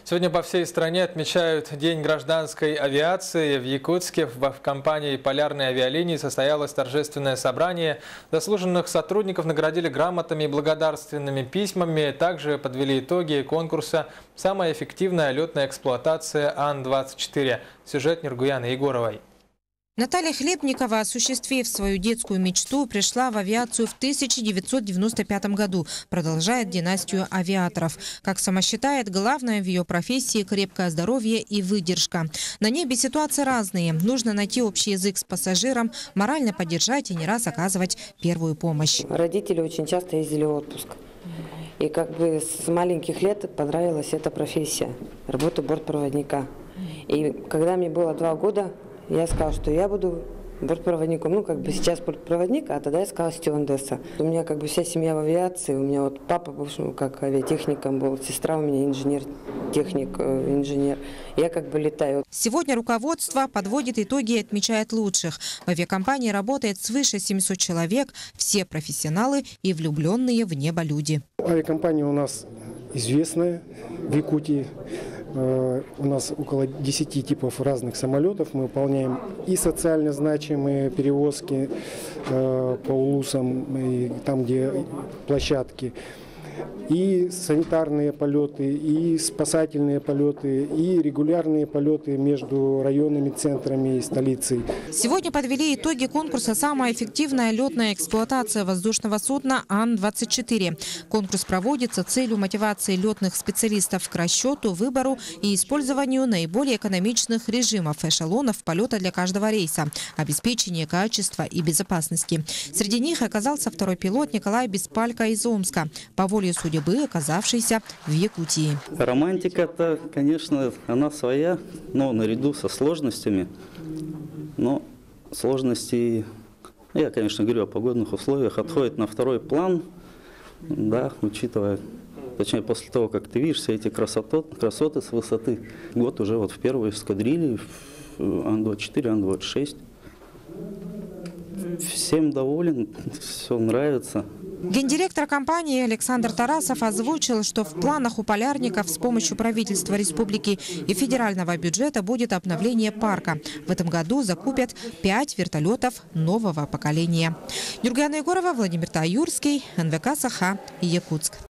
Сегодня по всей стране отмечают День гражданской авиации. В Якутске в компании «Полярные авиалинии» состоялось торжественное собрание. Заслуженных сотрудников наградили грамотами и благодарственными письмами. Также подвели итоги конкурса «Самая эффективная летная эксплуатация Ан-24». Сюжет Нургуяны Егоровой. Наталья Хлебникова, осуществив свою детскую мечту, пришла в авиацию в 1995 году, продолжает династию авиаторов. Как сама считает, главное в ее профессии – крепкое здоровье и выдержка. На небе ситуации разные. Нужно найти общий язык с пассажиром, морально поддержать и не раз оказывать первую помощь. Родители очень часто ездили в отпуск. И как бы с маленьких лет понравилась эта профессия – работа бортпроводника. И когда мне было 2 года, я сказала, что я буду бортпроводником. Ну, как бы сейчас бортпроводник, а тогда я сказала стюардесса. У меня как бы вся семья в авиации. У меня вот папа был как авиатехником был, сестра у меня инженер-техник, инженер. Я как бы летаю. Сегодня руководство подводит итоги и отмечает лучших. В авиакомпании работает свыше 700 человек. Все профессионалы и влюбленные в небо люди. Авиакомпания у нас известная в Якутии. У нас около 10 типов разных самолетов. Мы выполняем и социально значимые перевозки по улусам, и там, где площадки, и санитарные полеты, и спасательные полеты, и регулярные полеты между районными центрами и столицей. Сегодня подвели итоги конкурса «Самая эффективная летная эксплуатация воздушного судна Ан-24». Конкурс проводится с целью мотивации летных специалистов к расчету, выбору и использованию наиболее экономичных режимов эшелонов полета для каждого рейса, обеспечения качества и безопасности. Среди них оказался второй пилот Николай Беспалько из Омска, по воле судьбы оказавшийся в Якутии. Романтика-то, конечно, она своя, но наряду со сложностями. Но сложности, я, конечно, говорю о погодных условиях, отходят на второй план, да, учитывая, точнее, после того, как ты видишь все эти красоты с высоты. Год уже вот в первой эскадрилье, Ан-24, Ан-26. Всем доволен, все нравится. Гендиректор компании Александр Тарасов озвучил, что в планах у полярников с помощью правительства республики и федерального бюджета будет обновление парка. В этом году закупят 5 вертолетов нового поколения. Нургуяна Егорова, Владимир Таюрский, НВК Саха, Якутск.